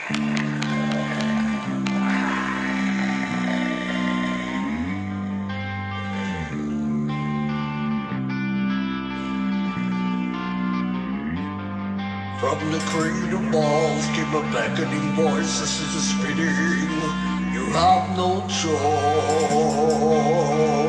From the cradle balls came a beckoning voice. This is a spitting. You have no choice.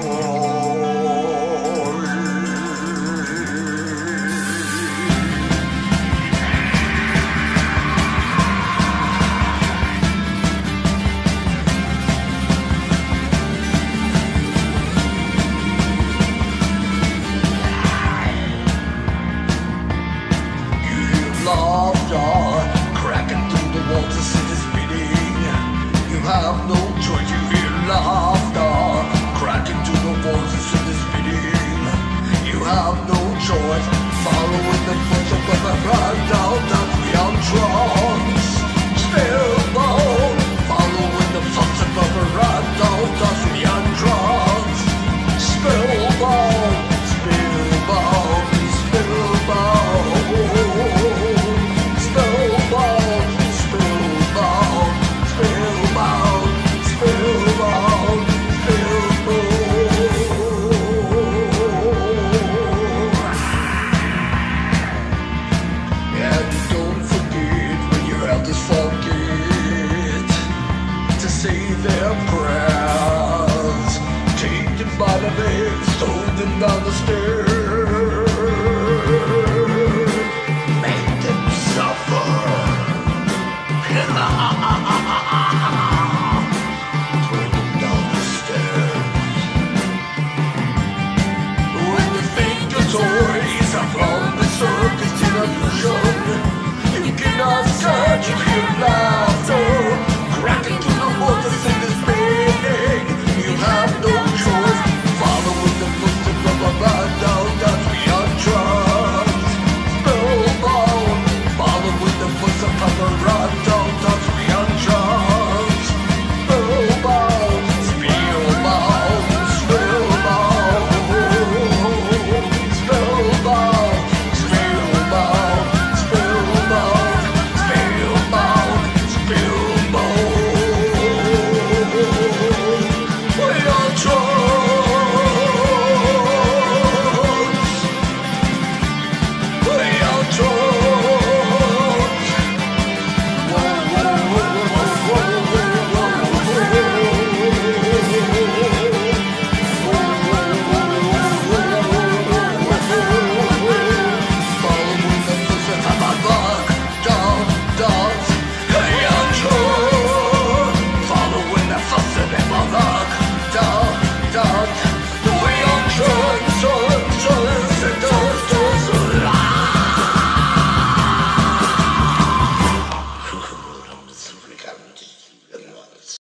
Laughter cracking through the walls, the city's beating. You have no choice. You hear laughter cracking through the walls, the city's beating. You have no choice. Following the footsteps of a brand out that we are trance. Spellbound. Following the footsteps of a brand out that we are trance. Spellbound. Spellbound. Spellbound. Their prayers, taken by the legs, throw them down the stairs, make them suffer.